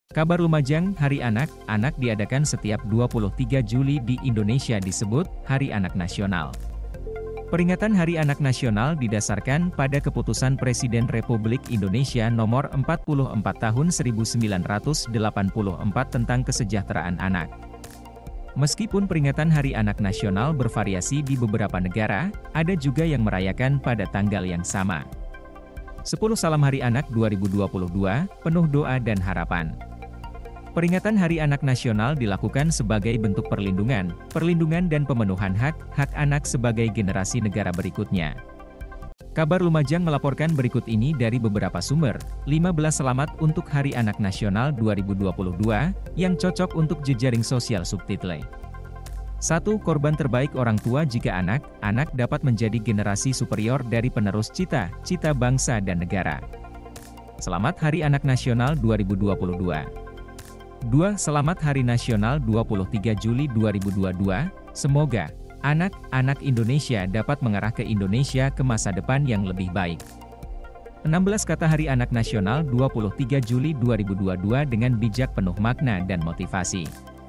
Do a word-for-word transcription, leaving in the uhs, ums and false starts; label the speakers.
Speaker 1: Kabar Lumajang, Hari Anak, Anak diadakan setiap dua puluh tiga Juli di Indonesia disebut Hari Anak Nasional. Peringatan Hari Anak Nasional didasarkan pada keputusan Presiden Republik Indonesia Nomor empat puluh empat Tahun seribu sembilan ratus delapan puluh empat tentang kesejahteraan anak. Meskipun peringatan Hari Anak Nasional bervariasi di beberapa negara, ada juga yang merayakan pada tanggal yang sama. sepuluh Salam Hari Anak dua ribu dua puluh dua, penuh doa dan harapan. Peringatan Hari Anak Nasional dilakukan sebagai bentuk perlindungan, perlindungan dan pemenuhan hak-hak anak sebagai generasi negara berikutnya. Kabar Lumajang melaporkan berikut ini dari beberapa sumber. lima belas selamat untuk Hari Anak Nasional dua ribu dua puluh dua, yang cocok untuk jejaring sosial subtitle. satu Korban terbaik orang tua jika anak, anak dapat menjadi generasi superior dari penerus cita-cita bangsa dan negara. Selamat Hari Anak Nasional dua ribu dua puluh dua. dua Selamat Hari Nasional dua puluh tiga Juli dua ribu dua puluh dua, semoga anak-anak Indonesia dapat mengarah ke Indonesia ke masa depan yang lebih baik. enam belas Kata Hari Anak Nasional dua puluh tiga Juli dua ribu dua puluh dua dengan bijak penuh makna dan motivasi.